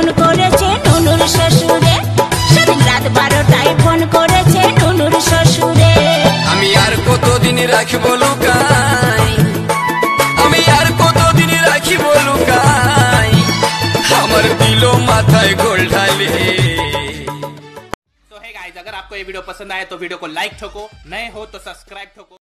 Phone করেছে নুনুর শ্বশুরে, সেদিন রাত 12টায় ফোন করেছে নুনুর শ্বশুরে। আমি আর কতদিন রাখিব লুকাই, আমি আর কতদিন রাখিব লুকাই, আমার দিল মাথায় গোল ঢালে। तो है गाइस, अगर आपको ये वीडियो पसंद आए तो वीडियो को लाइक ठोको, नए हो तो सब्सक्राइब ठोको।